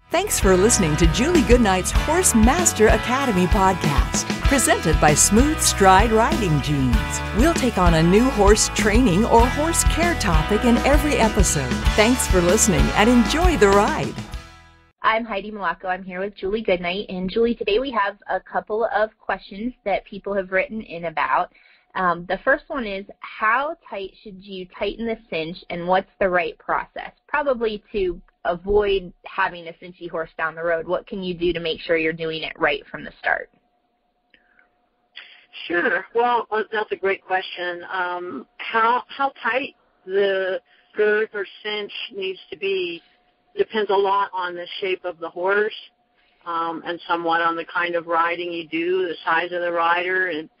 Thanks for listening to Julie Goodnight's Horse Master Academy podcast, presented by Smooth Stride Riding Jeans. We'll take on a new horse training or horse care topic in every episode. Thanks for listening and enjoy the ride. I'm Heidi Malacco. I'm here with Julie Goodnight. And Julie, today we have a couple of questions that people have written in about. The first one is, how tight should you tighten the cinch, and what's the right process? Probably to avoid having a cinchy horse down the road. What can you do to make sure you're doing it right from the start? Sure. Well, that's a great question. How tight the girth or cinch needs to be depends a lot on the shape of the horse and somewhat on the kind of riding you do, the size of the rider. And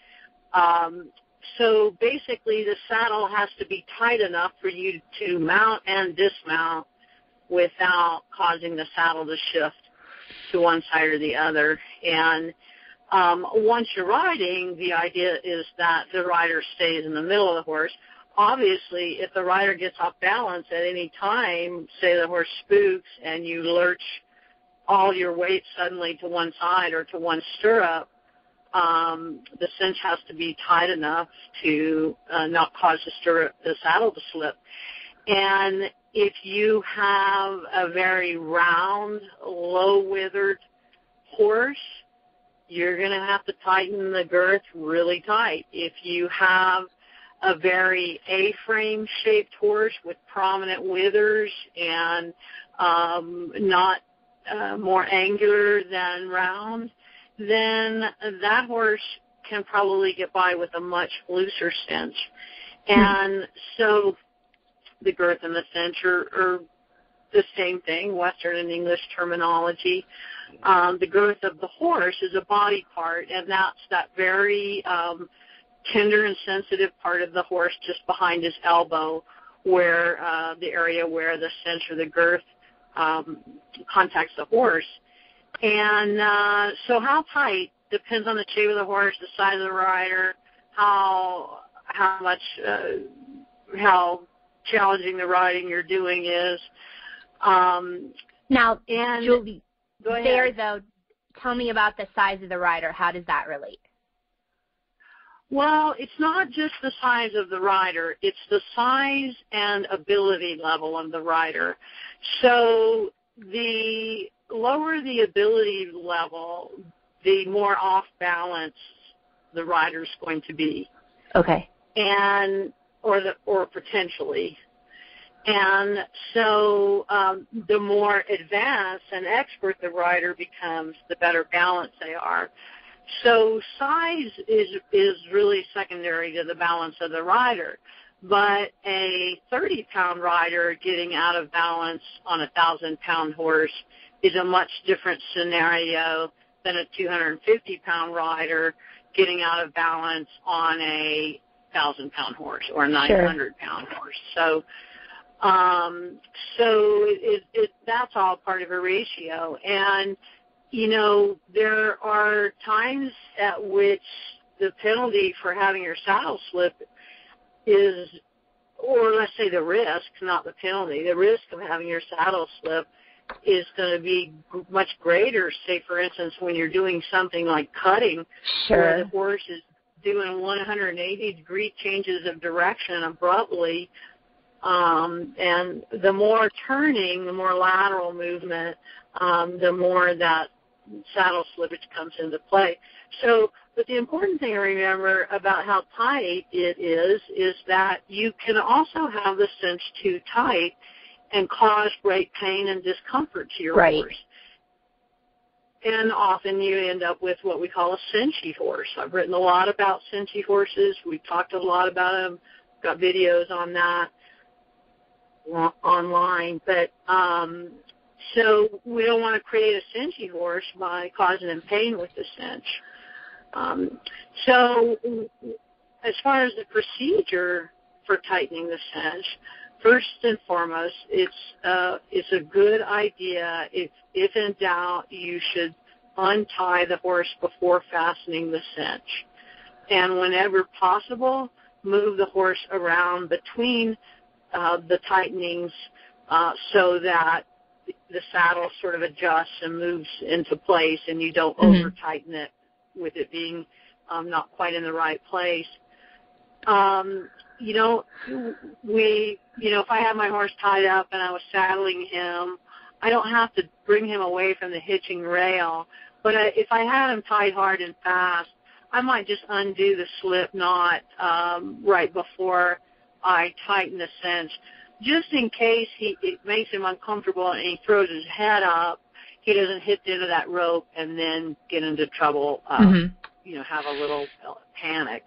so basically the saddle has to be tight enough for you to mount and dismount without causing the saddle to shift to one side or the other. And once you're riding, the idea is that the rider stays in the middle of the horse. Obviously, if the rider gets off balance at any time, say the horse spooks and you lurch all your weight suddenly to one side or to one stirrup, the cinch has to be tight enough to not cause the saddle to slip. And if you have a very round, low-withered horse, you're going to have to tighten the girth really tight. If you have a very A-frame shaped horse with prominent withers and not more angular than round, then that horse can probably get by with a much looser cinch. And so the girth and the cinch are the same thing, Western and English terminology. The girth of the horse is a body part, and that's that very tender and sensitive part of the horse just behind his elbow, where the area where the cinch or the girth contacts the horse. And so how tight depends on the shape of the horse, the size of the rider, how challenging the riding you're doing is. Now, and Julie, there though, tell me about the size of the rider. How does that relate? Well, it's not just the size of the rider. It's the size and ability level of the rider. So the lower the ability level, the more off balance the rider's going to be. Okay. And or potentially. And so the more advanced and expert the rider becomes, the better balance they are. So size is really secondary to the balance of the rider. But a 30-pound rider getting out of balance on a 1,000-pound horse is a much different scenario than a 250-pound rider getting out of balance on a 1,000-pound horse or a 900-pound horse. So that's all part of a ratio. And, you know, there are times at which the penalty for having your saddle slip is, or let's say the risk, not the penalty, the risk of having your saddle slip is going to be much greater, say, for instance, when you're doing something like cutting, where the horse is doing 180-degree changes of direction abruptly, and the more turning, the more lateral movement, the more that saddle slippage comes into play. So, but the important thing to remember about how tight it is that you can also have the cinch too tight and cause great pain and discomfort to your horse. And often you end up with what we call a cinchy horse. I've written a lot about cinchy horses. We've talked a lot about them. Got videos on that online. But so we don't want to create a cinchy horse by causing them pain with the cinch. So as far as the procedure for tightening the cinch, first and foremost, it's a good idea. If in doubt, you should untie the horse before fastening the cinch. And whenever possible, move the horse around between the tightenings so that the saddle sort of adjusts and moves into place, and you don't over tighten it with it being not quite in the right place. If I had my horse tied up and I was saddling him, I don't have to bring him away from the hitching rail. But if I had him tied hard and fast, I might just undo the slip knot right before I tighten the cinch, just in case it makes him uncomfortable and he throws his head up, he doesn't hit the end of that rope and then get into trouble, have a little panic.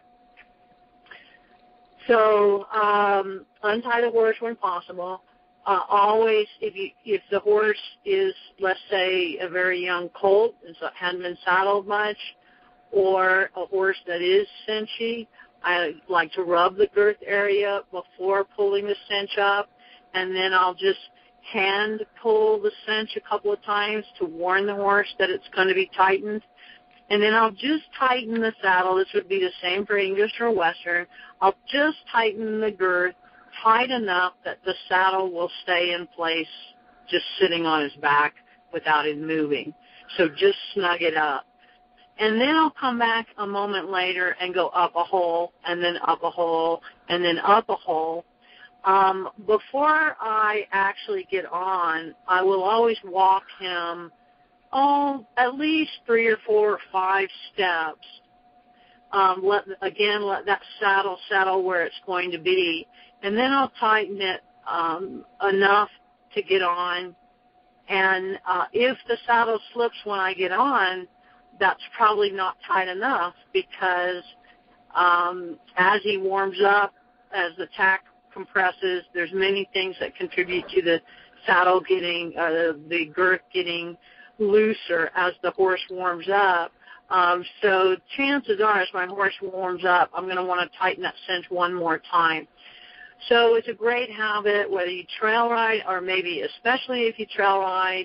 So untie the horse when possible. Always, if the horse is, let's say, a very young colt and so hadn't been saddled much, or a horse that is cinchy, I like to rub the girth area before pulling the cinch up, and then I'll just hand pull the cinch a couple of times to warn the horse that it's going to be tightened. And then I'll just tighten the saddle. This would be the same for English or Western. I'll just tighten the girth tight enough that the saddle will stay in place, just sitting on his back without it moving. So just snug it up. And then I'll come back a moment later and go up a hole, and then up a hole, and then up a hole. Before I actually get on, I will always walk him, at least 3 or 4 or 5 steps. Let that saddle settle where it's going to be. And then I'll tighten it enough to get on. And if the saddle slips when I get on, that's probably not tight enough, because as he warms up, as the tack compresses, there's many things that contribute to the saddle getting, the girth getting looser as the horse warms up. So chances are, as my horse warms up, I'm going to want to tighten that cinch one more time. So it's a great habit, whether you trail ride or maybe especially if you trail ride,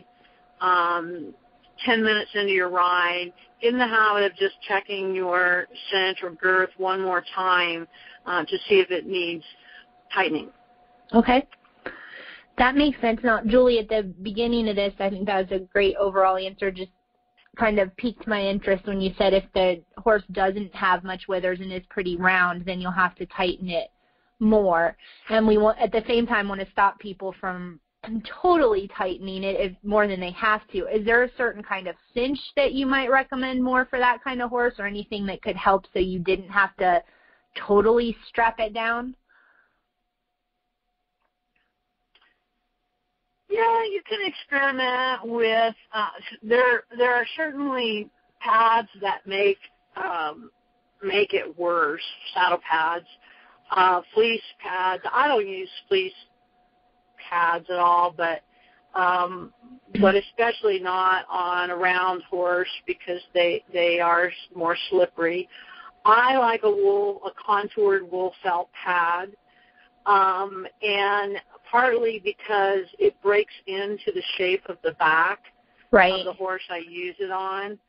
10 minutes into your ride, in the habit of just checking your cinch or girth one more time to see if it needs tightening. Okay. That makes sense. Now, Julie, at the beginning of this, I think that was a great overall answer. Just kind of piqued my interest when you said if the horse doesn't have much withers and is pretty round, then you'll have to tighten it more. And we want, at the same time, want to stop people from totally tightening it more than they have to. Is there a certain kind of cinch that you might recommend more for that kind of horse, or anything that could help so you didn't have to totally strap it down? Yeah, you can experiment with, there are certainly pads that make it worse, saddle pads, fleece pads. I don't use fleece pads at all, but especially not on a round horse, because they are more slippery. I like a contoured wool felt pad, and partly because it breaks into the shape of the back of the horse I use it on.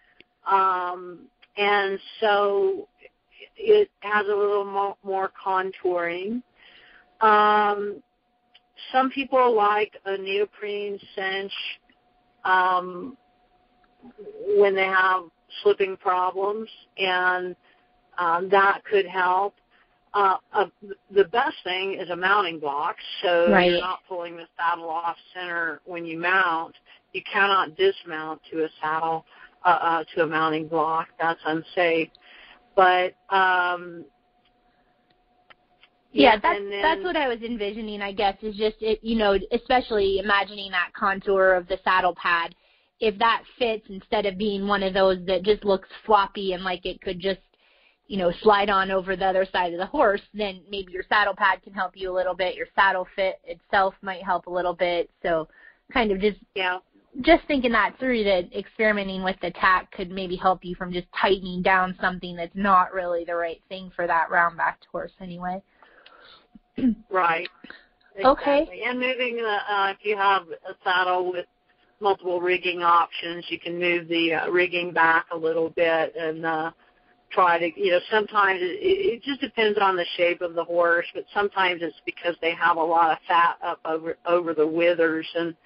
And so it has a little more contouring. Some people like a neoprene cinch when they have slipping problems, and that could help. The best thing is a mounting block, so you're not pulling the saddle off center when you mount. You cannot dismount to a saddle, to a mounting block. That's unsafe. But that's what I was envisioning, I guess, is just, especially imagining that contour of the saddle pad. If that fits, instead of being one of those that just looks floppy and like it could just, slide on over the other side of the horse, then maybe your saddle pad can help you a little bit. Your saddle fit itself might help a little bit. So kind of just thinking that through, that experimenting with the tack could maybe help you from just tightening down something that's not really the right thing for that round-backed horse anyway. Right. Exactly. Okay. And moving if you have a saddle with multiple rigging options, you can move the rigging back a little bit and try to, sometimes it just depends on the shape of the horse, but sometimes it's because they have a lot of fat up over the withers, and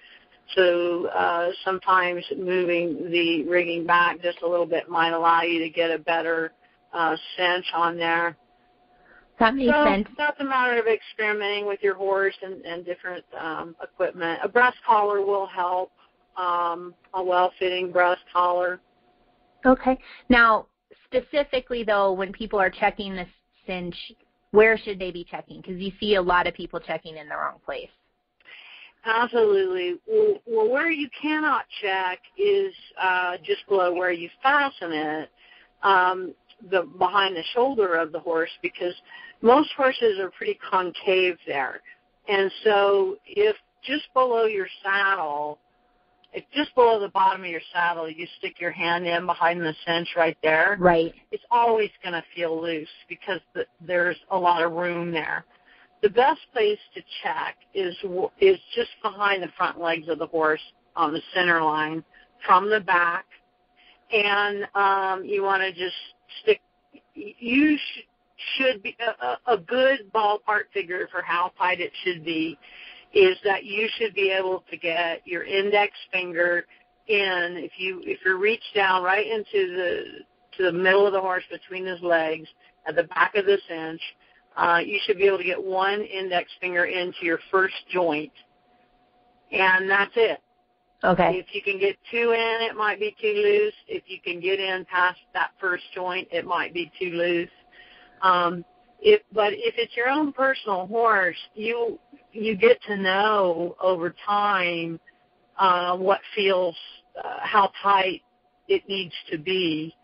So sometimes moving the rigging back just a little bit might allow you to get a better cinch on there. That makes sense. That's a matter of experimenting with your horse and different equipment. A breast collar will help, a well-fitting breast collar. Okay. Now, specifically, though, when people are checking the cinch, where should they be checking? Because you see a lot of people checking in the wrong place. Absolutely. Well, where you cannot check is just below where you fasten it, behind the shoulder of the horse, because most horses are pretty concave there. And so if just below your saddle, if just below the bottom of your saddle, you stick your hand in behind the cinch right there, right, it's always going to feel loose because there's a lot of room there. The best place to check is just behind the front legs of the horse on the center line from the back. And you want to just stick, you should be, a good ballpark figure for how tight it should be is that you should be able to get your index finger in, if you reach down right into the middle of the horse between his legs at the back of the cinch, you should be able to get one index finger into your first joint, and that's it. Okay. If you can get two in, it might be too loose. If you can get in past that first joint, it might be too loose. But if it's your own personal horse, you get to know over time what feels, how tight it needs to be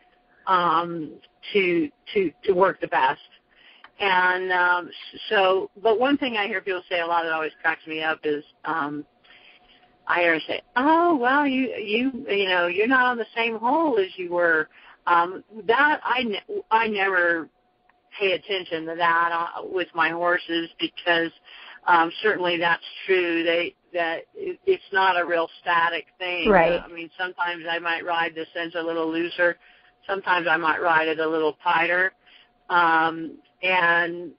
to work the best. And but one thing I hear people say a lot that always cracks me up is I hear them say, "Oh, well, you know, you're not on the same hole as you were." That I never pay attention to that with my horses, because certainly that's true. That it's not a real static thing. Right. I mean, sometimes I might ride the cinch a little looser. Sometimes I might ride it a little tighter. And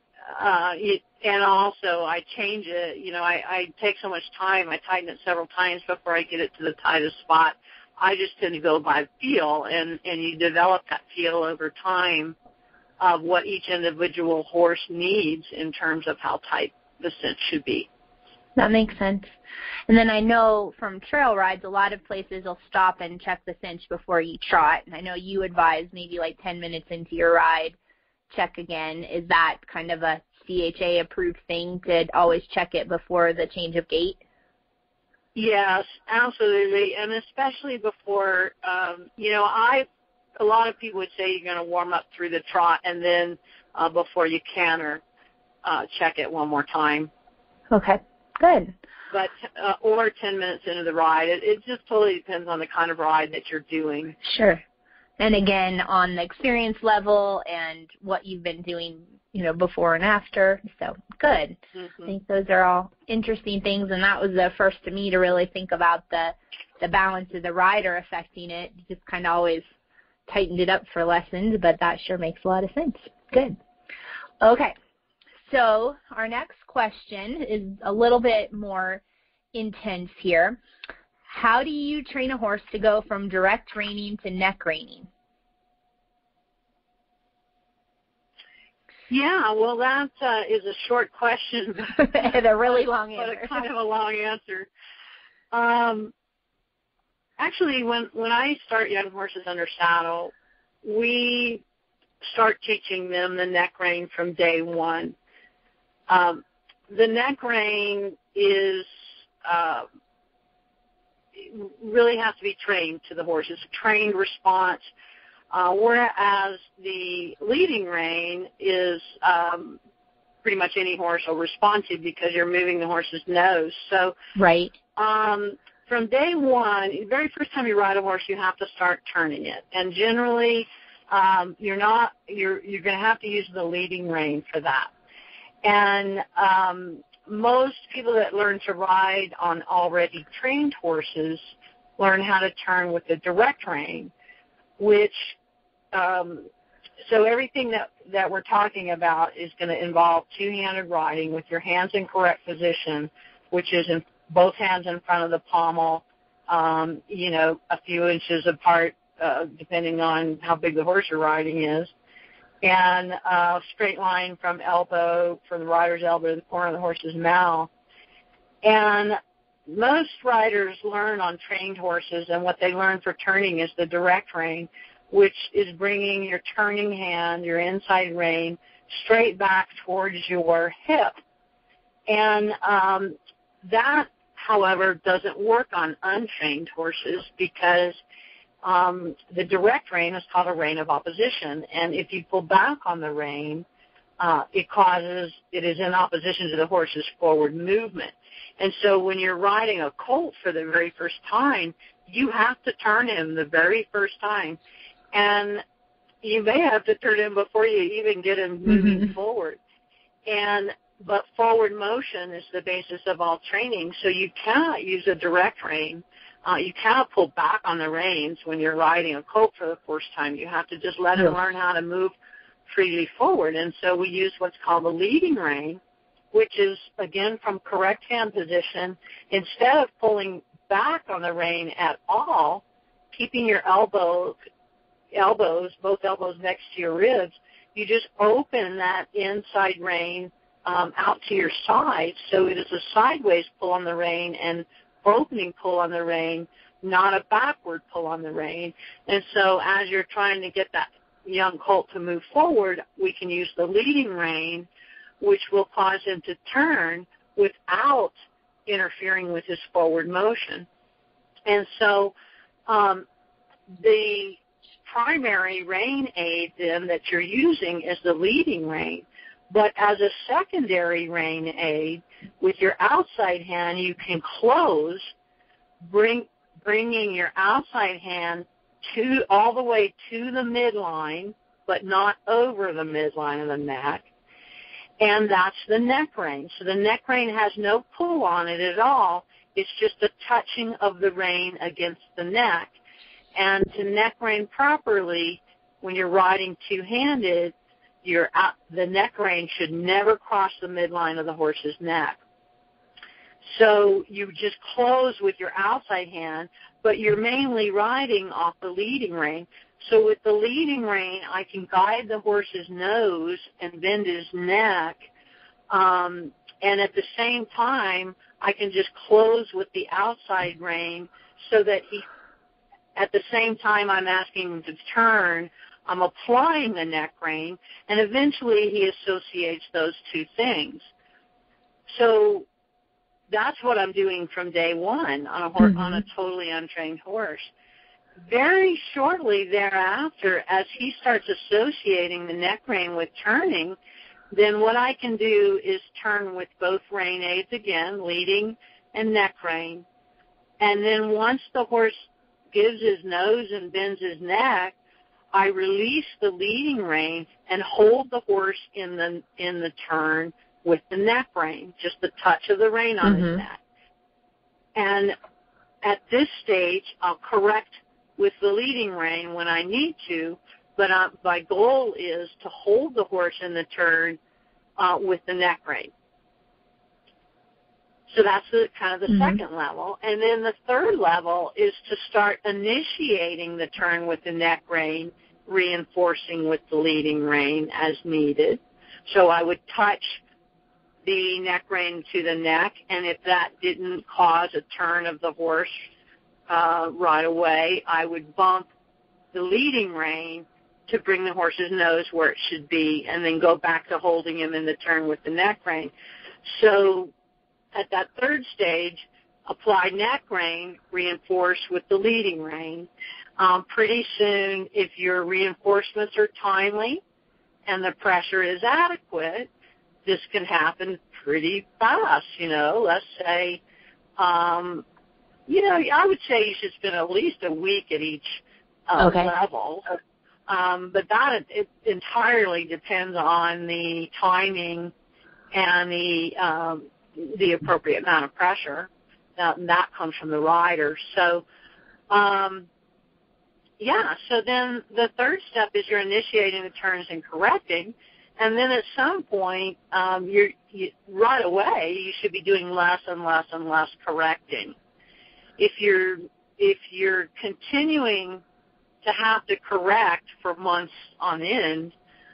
also I change it. You know, I take so much time. I tighten it several times before I get it to the tightest spot. I just tend to go by feel, and you develop that feel over time of what each individual horse needs in terms of how tight the cinch should be. That makes sense. And then I know from trail rides, a lot of places will stop and check the cinch before you trot. And I know you advise maybe like 10 minutes into your ride, check again. Is that kind of a CHA approved thing to always check it before the change of gait? Yes, absolutely. And especially before, a lot of people would say you're going to warm up through the trot and then before you canter, check it one more time. Okay, good. But or 10 minutes into the ride. It just totally depends on the kind of ride that you're doing. Sure. And again, on the experience level and what you've been doing, you know, before and after. So good. Mm-hmm. I think those are all interesting things, and that was the first to me to really think about the balance of the rider affecting it. You just kind of always tightened it up for lessons, but that sure makes a lot of sense. Good. Okay. So our next question is a little bit more intense here. How do you train a horse to go from direct reining to neck reining? Yeah, well, that is a short question. And a really long answer. But kind of a long answer. Actually, when I start young horses under saddle, we start teaching them the neck rein from day one. The neck rein is really has to be trained to the horse. It's a trained response, whereas the leading rein is pretty much any horse will respond to because you're moving the horse's nose. So right. From day one, the very first time you ride a horse, you have to start turning it. And generally, you're going to have to use the leading rein for that. And most people that learn to ride on already trained horses learn how to turn with the direct rein, which so everything that we're talking about is going to involve two-handed riding with your hands in correct position, which is both hands in front of the pommel, a few inches apart, depending on how big the horse you're riding is, and straight line from the rider's elbow to the corner of the horse's mouth. And most riders learn on trained horses, and what they learn for turning is the direct rein, which is bringing your turning hand, your inside rein, straight back towards your hip. And that, however, doesn't work on untrained horses because the direct rein is called a rein of opposition. And if you pull back on the rein, it is in opposition to the horse's forward movement. And so when you're riding a colt for the very first time, you have to turn him the very first time. And you may have to turn him before you even get him moving forward. But forward motion is the basis of all training, so you cannot use a direct rein. You cannot pull back on the reins when you're riding a colt for the first time. You have to just let him learn how to move freely forward. And so we use what's called the leading rein, which is, again, from correct hand position. Instead of pulling back on the rein at all, keeping your both elbows next to your ribs, you just open that inside rein out to your side. So it is a sideways pull on the rein and opening pull on the rein, not a backward pull on the rein. And so as you're trying to get that young colt to move forward, we can use the leading rein, which will cause him to turn without interfering with his forward motion. And so the primary rein aid then that you're using is the leading rein. But as a secondary rein aid, with your outside hand, you can close, bringing your outside hand all the way to the midline, but not over the midline of the neck. And that's the neck rein. So the neck rein has no pull on it at all. It's just a touching of the rein against the neck. And to neck rein properly, when you're riding two-handed, the neck rein should never cross the midline of the horse's neck. So you just close with your outside hand, but you're mainly riding off the leading rein. So with the leading rein, I can guide the horse's nose and bend his neck, and at the same time, I can just close with the outside rein so that at the same time I'm asking him to turn, I'm applying the neck rein, and eventually he associates those two things. So that's what I'm doing from day one on a totally untrained horse. Very shortly thereafter, as he starts associating the neck rein with turning, then what I can do is turn with both rein aids again, leading and neck rein. And then once the horse gives his nose and bends his neck, I release the leading rein and hold the horse in the turn with the neck rein, just the touch of the rein on his neck. And at this stage, I'll correct with the leading rein when I need to, but my goal is to hold the horse in the turn with the neck rein. So that's kind of the second level. And then the third level is to start initiating the turn with the neck rein, reinforcing with the leading rein as needed. So I would touch the neck rein to the neck, and if that didn't cause a turn of the horse right away, I would bump the leading rein to bring the horse's nose where it should be, and then go back to holding him in the turn with the neck rein. So at that third stage, apply neck rein, reinforce with the leading rein. Pretty soon, if your reinforcements are timely and the pressure is adequate, this can happen pretty fast. Let's say, I would say you should spend at least a week at each level. But it entirely depends on the timing and the appropriate amount of pressure. That comes from the rider. So, so then the third step is you're initiating the turns and correcting. And then at some point, right away, you should be doing less and less and less correcting. If you're continuing to have to correct for months on end,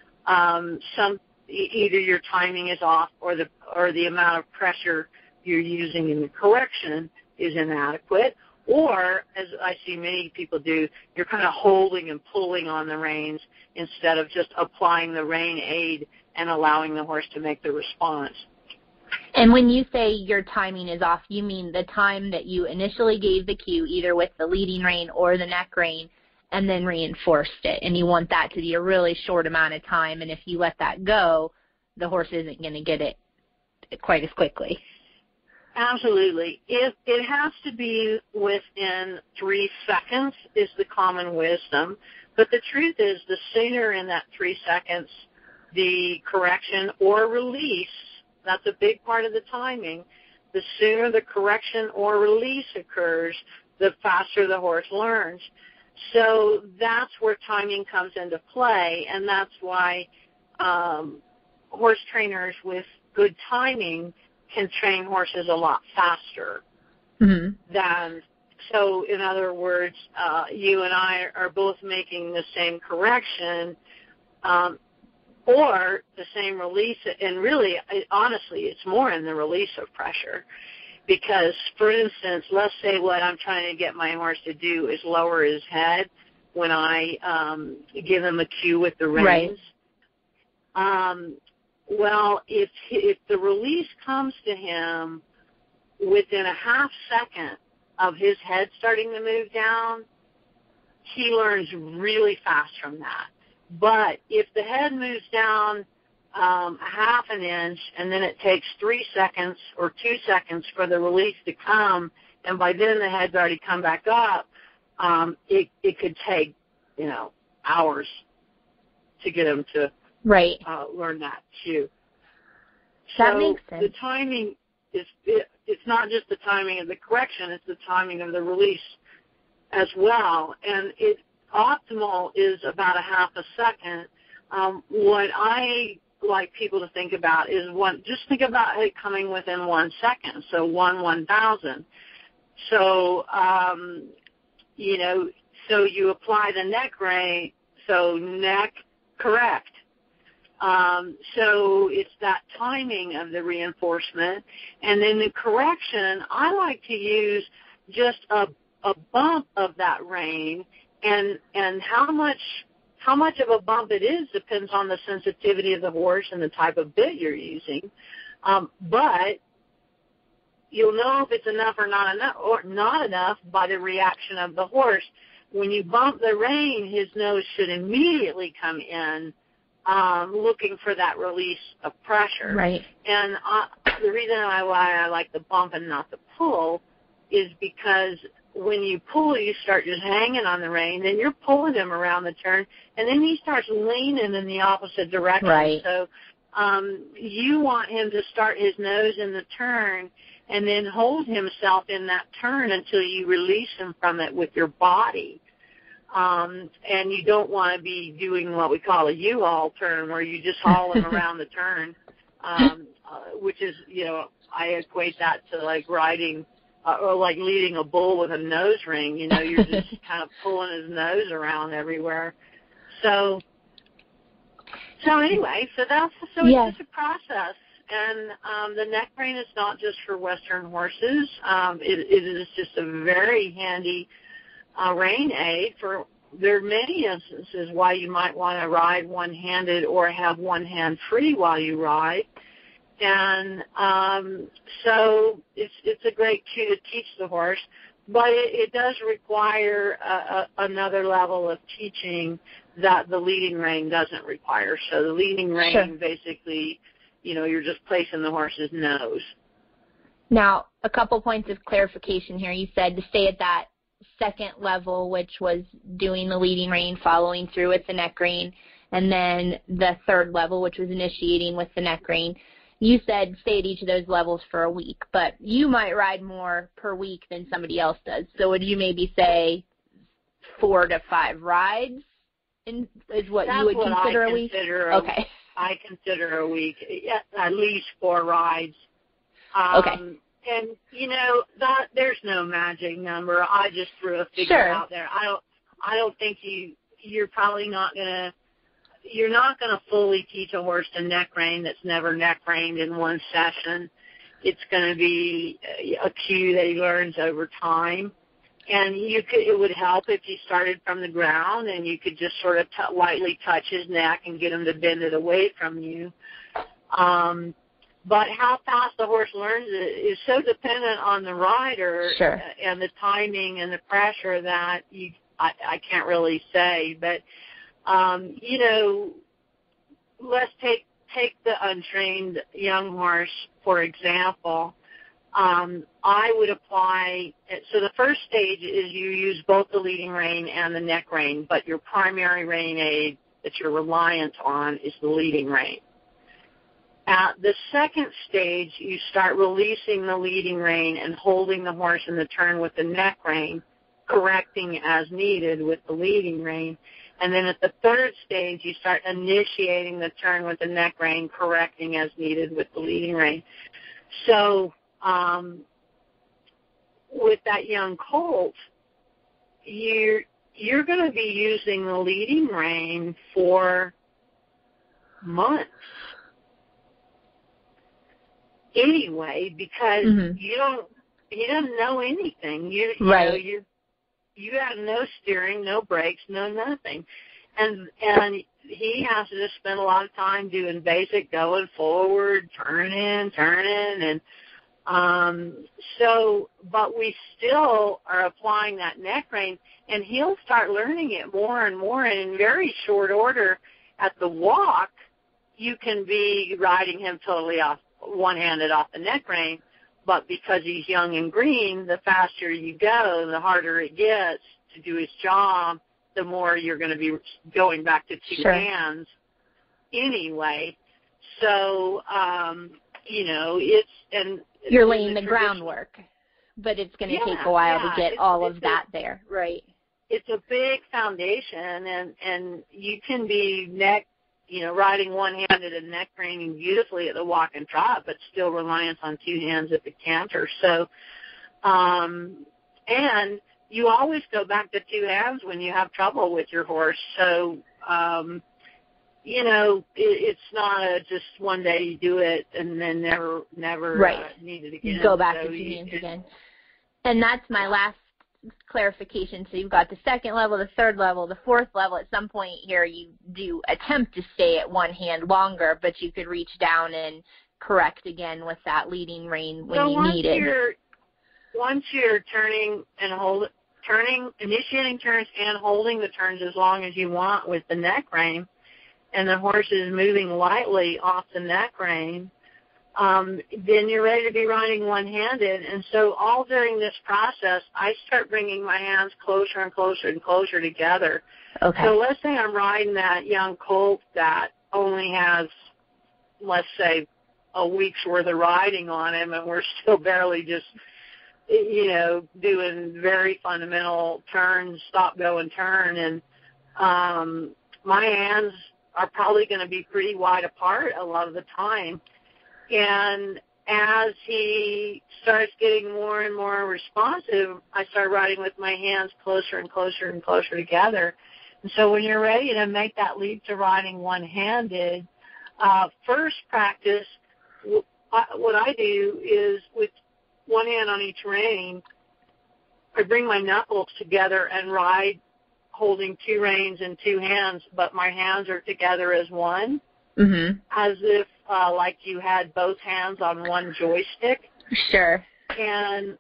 either your timing is off or the amount of pressure you're using in the correction is inadequate, or, as I see many people do, you're kind of holding and pulling on the reins instead of just applying the rein aid and allowing the horse to make the response. And when you say your timing is off, you mean the time that you initially gave the cue, either with the leading rein or the neck rein, and then reinforced it. And you want that to be a really short amount of time, and if you let that go, the horse isn't going to get it quite as quickly. Absolutely. It has to be within 3 seconds is the common wisdom. But the truth is, the sooner in that 3 seconds the correction or release, that's a big part of the timing, the sooner the correction or release occurs, the faster the horse learns. So that's where timing comes into play, and that's why horse trainers with good timing can train horses a lot faster than. So in other words, you and I are both making the same correction or the same release, and really, honestly, it's more in the release of pressure. Because, for instance, let's say what I'm trying to get my horse to do is lower his head when I give him a cue with the reins. Right. Well, if the release comes to him within a half second of his head starting to move down, he learns really fast from that. But if the head moves down a half an inch and then it takes 3 seconds or 2 seconds for the release to come, and by then the head's already come back up, it could take, hours to get him to learn that cue. That makes sense. The timing it's not just the timing of the correction, it's the timing of the release as well. And optimal is about a half a second. What I like people to think about is just think about it coming within 1 second, so 1/1000. So, so you apply the neck rein, so neck correct. So it's that timing of the reinforcement. And then the correction, I like to use just a bump of that rein, and how much of a bump it is depends on the sensitivity of the horse and the type of bit you're using. But you'll know if it's enough or not enough by the reaction of the horse. When you bump the rein, his nose should immediately come in, looking for that release of pressure. Right. And the reason why I like the bump and not the pull is because when you pull, you start just hanging on the rein, then you're pulling him around the turn, and then he starts leaning in the opposite direction. Right. So you want him to start his nose in the turn and then hold himself in that turn until you release him from it with your body. And you don't want to be doing what we call a U-haul turn, where you just haul him around the turn, which is, I equate that to like riding or like leading a bull with a nose ring. You're just kind of pulling his nose around everywhere. So anyway, it's just a process. And the neck rein is not just for Western horses. It is just a very handy rein aid. There are many instances why you might want to ride one-handed or have one hand free while you ride. And so it's a great cue to teach the horse, but it does require another level of teaching that the leading rein doesn't require. So the leading rein basically, you're just placing the horse's nose. Now, a couple points of clarification here. You said to stay at that second level, which was doing the leading rein, following through with the neck rein, and then the third level, which was initiating with the neck rein. You said stay at each of those levels for a week, but you might ride more per week than somebody else does. So would you maybe say 4 to 5 rides is what you would consider a week? Consider okay. I consider a week, at least 4 rides. Okay. And, there's no magic number. I just threw a figure out there. I don't think you're probably you're not going to fully teach a horse to neck rein that's never neck reined in one session. It's going to be a cue that he learns over time. And it would help if you started from the ground and you could just sort of lightly touch his neck and get him to bend it away from you. But how fast the horse learns it is so dependent on the rider and the timing and the pressure that I can't really say. But, let's take the untrained young horse, for example. I would apply, so the first stage is you use both the leading rein and the neck rein, but your primary rein aid that you're reliant on is the leading rein. At the second stage, you start releasing the leading rein and holding the horse in the turn with the neck rein, correcting as needed with the leading rein. And then at the third stage, you start initiating the turn with the neck rein, correcting as needed with the leading rein. So with that young colt, you're going to be using the leading rein for months anyway, because he doesn't know anything. You have no steering, no brakes, no nothing, and he has to just spend a lot of time doing basic going forward, turning, and but we still are applying that neck rein, and he'll start learning it more and more, and in very short order at the walk, you can be riding him totally one-handed off the neck rein, but because he's young and green, the faster you go, the harder it gets to do his job, the more you're going to be going back to two hands anyway. So, you're laying the groundwork, but it's going to take a while to get all of that there, right? It's a big foundation, and you can be riding one-handed and neck reining beautifully at the walk and trot, but still reliant on two hands at the canter. So, and you always go back to two hands when you have trouble with your horse. So, it's not just one day you do it and then never need it again. Go back to two hands again. And that's my last clarification. So you've got the second level, the third level, the fourth level. At some point here, you do attempt to stay at one hand longer, but you could reach down and correct again with that leading rein when you need it. Once you're initiating turns and holding the turns as long as you want with the neck rein, and the horse is moving lightly off the neck rein, then you're ready to be riding one-handed. And so all during this process, I start bringing my hands closer and closer and closer together. Okay. So let's say I'm riding that young colt that only has, let's say, a week's worth of riding on him, and we're still barely just, doing very fundamental turns, stop, go, and turn. And my hands are probably going to be pretty wide apart a lot of the time. And as he starts getting more and more responsive, I start riding with my hands closer and closer and closer together. And so when you're ready to make that leap to riding one-handed, first practice, what I do is with one hand on each rein, I bring my knuckles together and ride holding two reins in two hands, but my hands are together as one, as if like you had both hands on one joystick. Sure. And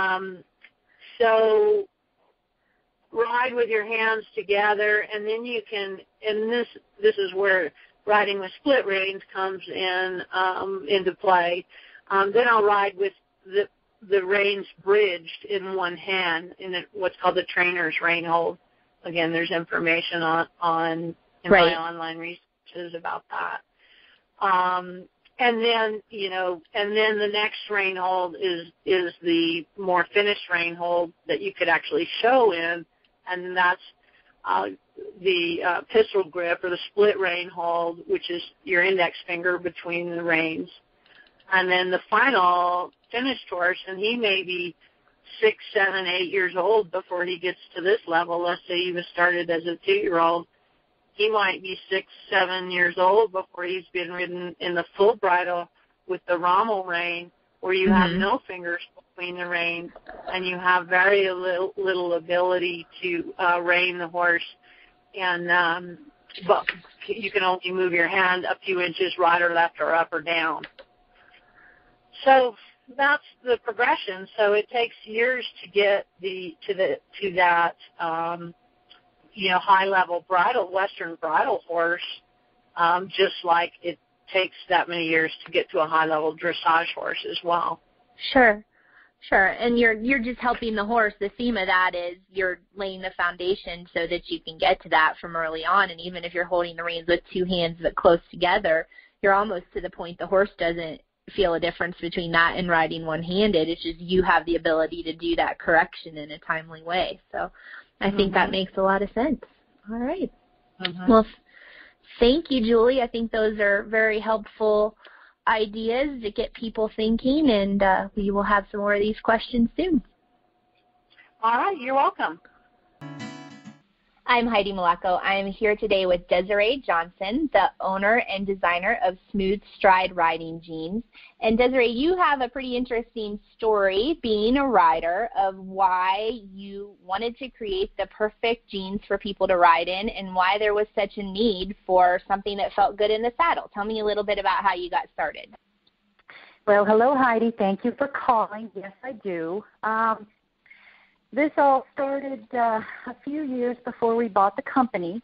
so ride with your hands together, and then you can, and this is where riding with split reins comes into play. Then I'll ride with the reins bridged in one hand in what's called the trainer's rein hold. Again, there's information on my online researches about that. And then the next rein hold is the more finished rein hold that you could actually show in, and that's the pistol grip or the split rein hold, which is your index finger between the reins. And then the final finished horse, and he may be 6, 7, 8 years old before he gets to this level. Let's say he was started as a 2-year-old. He might be 6, 7 years old before he's been ridden in the full bridle with the rommel rein, where you have no fingers between the reins, and you have very little ability to rein the horse, and but you can only move your hand a few inches right or left or up or down. So that's the progression. So it takes years to get to that high level Western bridle horse, just like it takes that many years to get to a high level dressage horse as well. Sure. And you're just helping the horse. The theme of that is you're laying the foundation so that you can get to that from early on. And even if you're holding the reins with two hands but close together, you're almost to the point the horse doesn't feel a difference between that and riding one-handed. It's just you have the ability to do that correction in a timely way. So I think that makes a lot of sense. All right. Well, thank you, Julie. I think those are very helpful ideas to get people thinking, and we will have some more of these questions soon. All right. You're welcome. I'm Heidi Malacco. I am here today with Desiree Johnson, the owner and designer of Smooth Stride Riding Jeans. And Desiree, you have a pretty interesting story, being a rider, of why you wanted to create the perfect jeans for people to ride in and why there was such a need for something that felt good in the saddle. Tell me a little bit about how you got started. Well, hello, Heidi. Thank you for calling. Yes, I do. This all started a few years before we bought the company.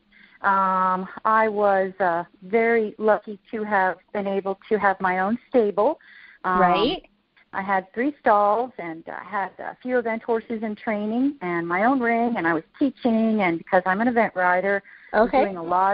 I was very lucky to have been able to have my own stable. Right. I had 3 stalls, and I had a few event horses in training and my own ring, and I was teaching. And because I'm an event rider, I was doing a lot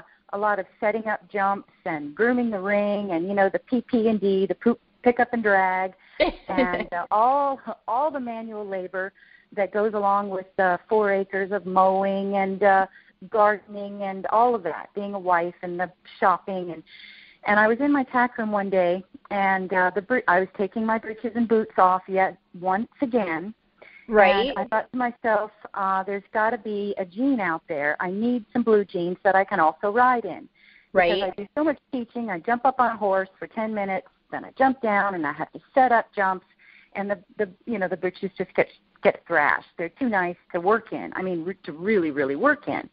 of setting up jumps and grooming the ring, and the PP&D, the poop, pick up and drag, and all the manual labor that goes along with 4 acres of mowing and gardening and all of that, being a wife and the shopping. And I was in my tack room one day, and I was taking my breeches and boots off yet once again. Right. And I thought to myself, there's got to be a jean out there. I need some blue jeans that I can also ride in. Right. Because I do so much teaching. I jump up on a horse for 10 minutes, then I jump down, and I have to set up jumps, and the breeches just get thrashed. They're too nice to work in. I mean, to really, really work in.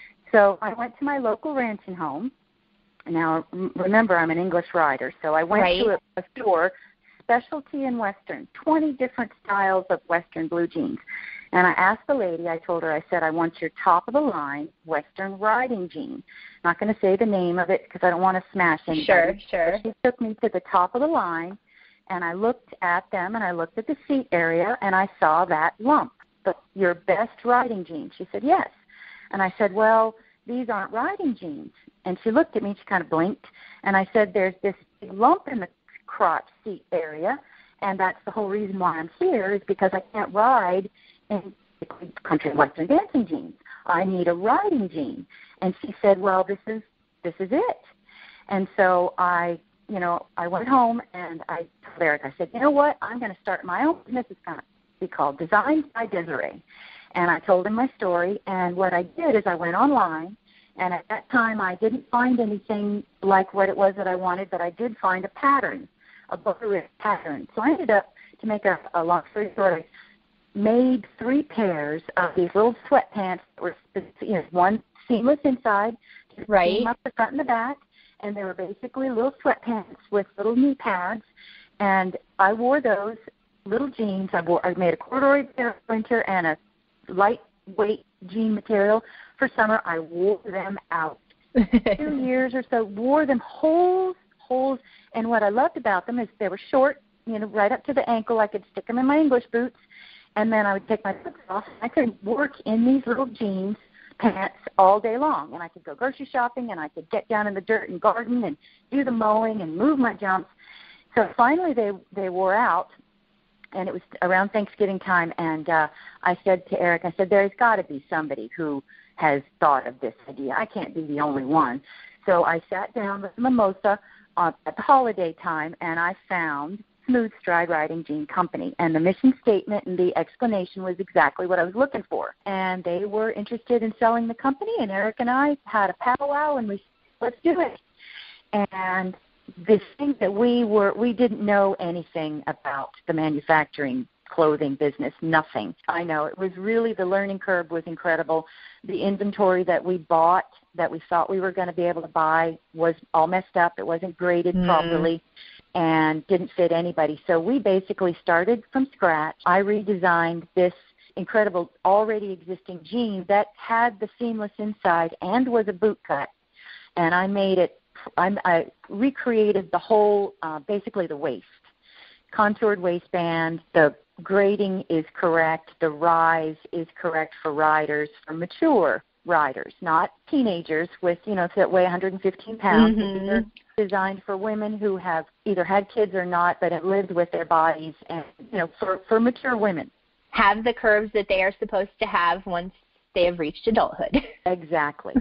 So I went to my local ranching home. Now, remember, I'm an English rider, so I went to a store, specialty in Western, 20 different styles of Western blue jeans. And I asked the lady, I told her, I said, I want your top-of-the-line Western riding jean. I'm not going to say the name of it because I don't want to smash anybody. Sure. But she took me to the top of the line, and I looked at them, and I looked at the seat area, and I saw that lump, your best riding jeans. She said, yes. And I said, well, these aren't riding jeans. And she looked at me, she kind of blinked, and I said, there's this big lump in the crotch seat area, and that's the whole reason why I'm here is because I can't ride in country western dancing jeans. I need a riding jean. And she said, well, this is it. And so I went home and I told Eric, I said, you know what, I'm going to start my own business. It's going to be called Designs by Desiree. And I told him my story, and what I did is I went online, and at that time I didn't find anything like what it was that I wanted, but I did find a pattern, a book-written pattern. So I ended up, to make a long story short, I made 3 pairs of these little sweatpants that were, one seamless inside, seam up the front and the back, and they were basically little sweatpants with little knee pads, and I wore those little jeans. I made a corduroy pair for winter and a lightweight jean material for summer. I wore them out. 2 years or so, wore them holes, and what I loved about them is they were short, right up to the ankle. I could stick them in my English boots, and then I would take my boots off. I could work in these little jeans pants all day long, and I could go grocery shopping, and I could get down in the dirt and garden and do the mowing and move my jumps. So finally they wore out, and it was around Thanksgiving time, and I said to Eric, I said, there's got to be somebody who has thought of this idea. I can't be the only one. So I sat down with Mimosa at the holiday time, and I found Smooth Stride Riding Jean Company. And the mission statement and the explanation was exactly what I was looking for. And they were interested in selling the company, and Eric and I had a powwow, and we said, let's do it. And the thing that we didn't know anything about the manufacturing clothing business, nothing. I know it was really, the learning curve was incredible. The inventory that we bought that we thought we were going to be able to buy was all messed up. It wasn't graded properly and didn't fit anybody. So we basically started from scratch. I redesigned this incredible already existing jean that had the seamless inside and was a boot cut. And I recreated the whole, basically the waist, contoured waistband. The grading is correct. The rise is correct for riders, for mature riders, not teenagers with, that weigh 115 pounds. These are designed for women who have either had kids or not, but have lived with their bodies, and, for mature women. Have the curves that they are supposed to have once they have reached adulthood. Exactly.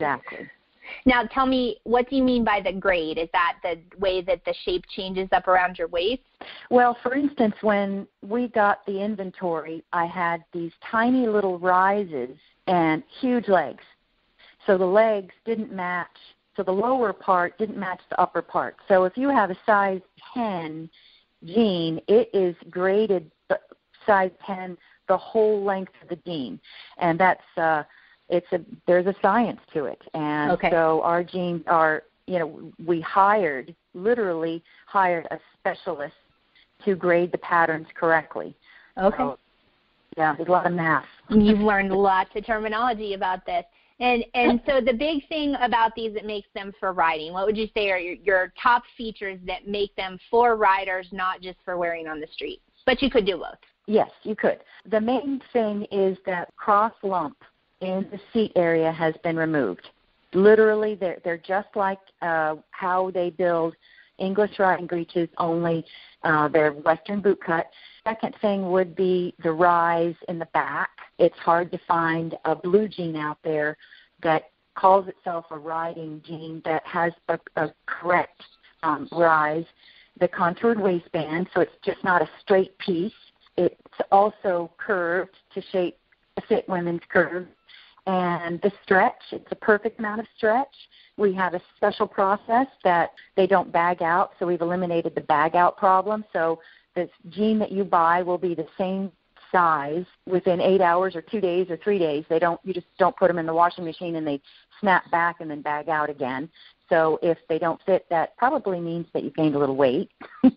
Now, tell me, what do you mean by the grade? Is that the way that the shape changes up around your waist? Well, for instance, when we got the inventory, I had these tiny little rises and huge legs. So the legs didn't match. So the lower part didn't match the upper part. So if you have a size 10 jean, it is graded size 10 the whole length of the jean. And that's there's a science to it. And so our jeans are, we literally hired a specialist to grade the patterns correctly. Okay. So, yeah, there's a lot of math. You've learned lots of terminology about this. And so the big thing about these that makes them for riding, what would you say are your top features that make them for riders, not just for wearing on the street? But you could do both. Yes, you could. The main thing is that cross lump in the seat area has been removed. Literally, they're just like how they build English riding breeches, only they're Western boot cut. Second thing would be the rise in the back. It's hard to find a blue jean out there that calls itself a riding jean that has a correct rise. The contoured waistband, so it's just not a straight piece. It's also curved to fit women's curves. And the stretch, it's a perfect amount of stretch. We have a special process that they don't bag out, so we've eliminated the bag out problem. So the jean that you buy will be the same size within 8 hours or 2 days or 3 days. You just don't put them in the washing machine and they snap back and then bag out again. So if they don't fit, that probably means that you gained a little weight.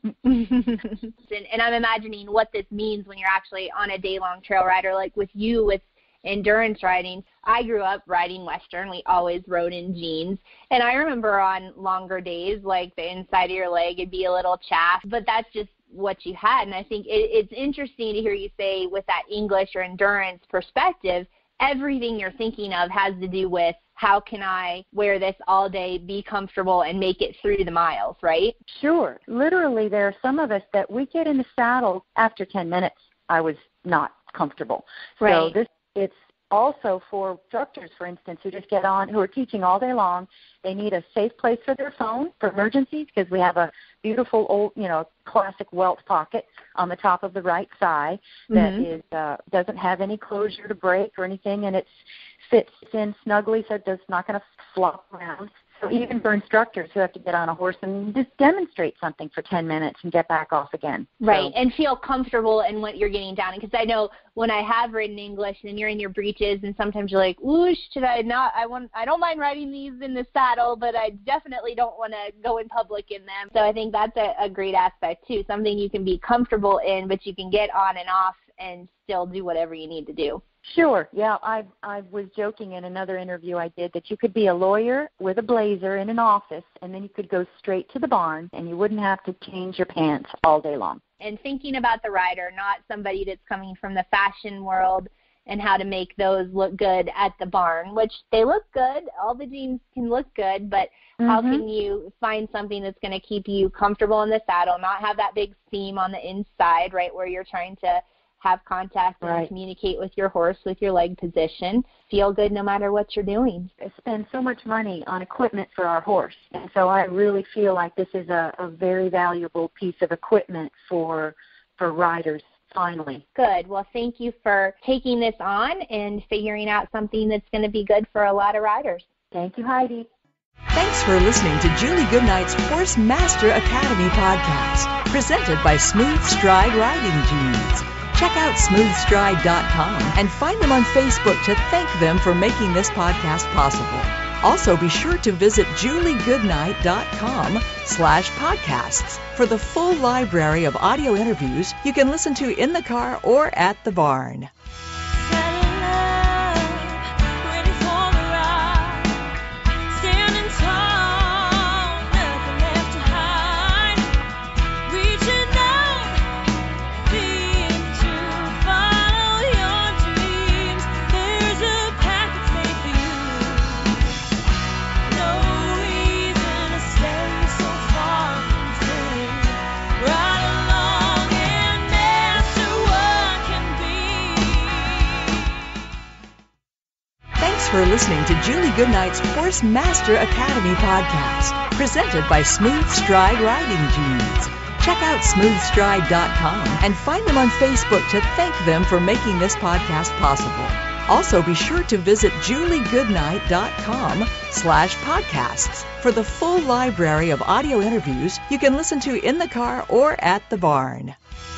And I'm imagining what this means when you're actually on a day-long trail rider, like with you with endurance riding. I grew up riding Western. We always rode in jeans. And I remember on longer days, like the inside of your leg would be a little chaff, but that's just what you had. And I think it's interesting to hear you say with that English or endurance perspective, everything you're thinking of has to do with how can I wear this all day, be comfortable, and make it through the miles, right? Sure. Literally, there are some of us that we get in the saddle after 10 minutes. I was not comfortable. Right. So it's also for instructors, for instance, who just get on, who are teaching all day long. They need a safe place for their phone for emergencies because we have a beautiful old, classic welt pocket on the top of the right thigh that is doesn't have any closure to break or anything, and it fits in snugly so it's not going to flop around. So even for instructors who have to get on a horse and just demonstrate something for 10 minutes and get back off again. Right, and feel comfortable in what you're getting down. Because I know when I have ridden English and you're in your breeches and sometimes you're like, ooh, should I not? I don't mind riding these in the saddle, but I definitely don't want to go in public in them. So I think that's a great aspect too, something you can be comfortable in, but you can get on and off and still do whatever you need to do. Sure. Yeah, I was joking in another interview I did that you could be a lawyer with a blazer in an office, and then you could go straight to the barn, and you wouldn't have to change your pants all day long. And thinking about the rider, not somebody that's coming from the fashion world and how to make those look good at the barn, which they look good. All the jeans can look good, but how can you find something that's going to keep you comfortable in the saddle, not have that big seam on the inside, right, where you're trying to have contact and communicate with your horse with your leg position, feel good no matter what you're doing. I spend so much money on equipment for our horse, and so I really feel like this is a very valuable piece of equipment for riders, finally. Good. Well, thank you for taking this on and figuring out something that's going to be good for a lot of riders. Thank you, Heidi. Thanks for listening to Julie Goodnight's Horse Master Academy podcast, presented by Smooth Stride Riding Jeans. Check out smoothstride.com and find them on Facebook to thank them for making this podcast possible. Also, be sure to visit juliegoodnight.com/podcasts for the full library of audio interviews you can listen to in the car or at the barn. For listening to Julie Goodnight's Horse Master Academy podcast, presented by Smooth Stride Riding Jeans. Check out smoothstride.com and find them on Facebook to thank them for making this podcast possible. Also, be sure to visit juliegoodnight.com/podcasts for the full library of audio interviews you can listen to in the car or at the barn.